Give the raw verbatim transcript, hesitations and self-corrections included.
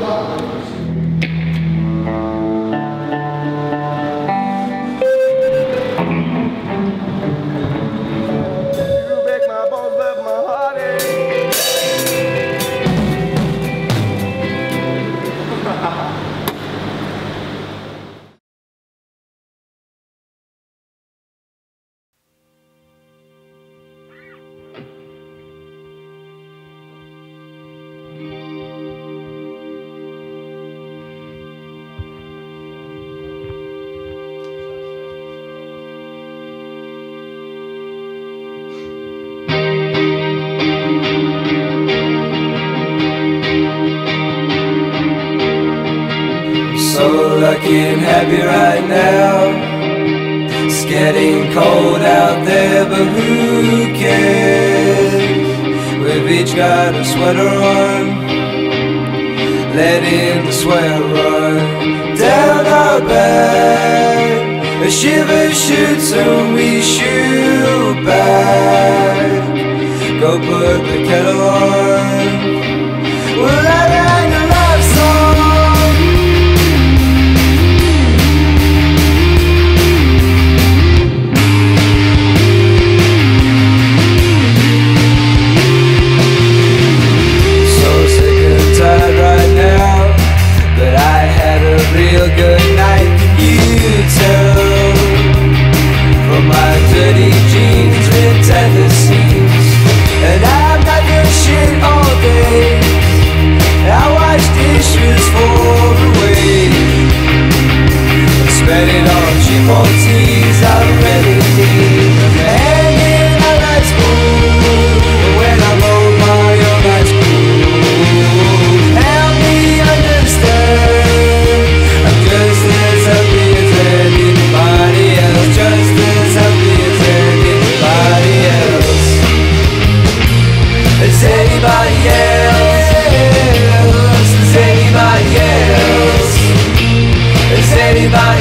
So lucky and happy right now. It's getting cold out there, but who cares? We've each got a sweater on, letting the sweat run down our back. A shiver shoots and we shoot back. Go put the kettle on. Well, I write a love song. Right now, but I had a real good night. You tell from my dirty jeans, ripped at the seams, and I'm not doing shit all day. I wash dishes for the way, spend it on cheap old teas I really need. Hanging out at school when I'm on my own at school. Is anybody else? Is anybody else? Is anybody